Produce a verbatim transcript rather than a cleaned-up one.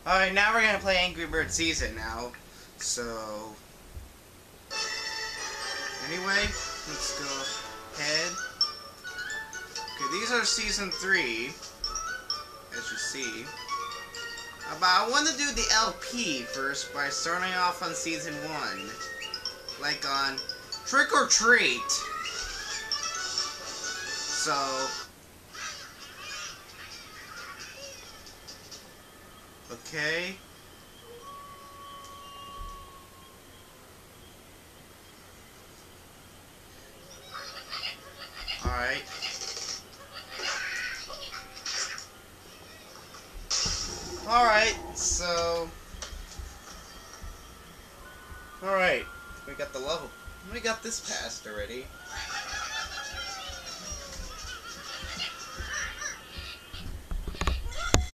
Alright, now we're gonna play Angry Birds Season now. So... Anyway, let's go ahead. Okay, these are Season three, as you see. Uh, but I want to do the L P first by starting off on Season one. Like on Trick or Treat. So... Okay. Alright. Alright, so... Alright, we got the level. We got this passed already.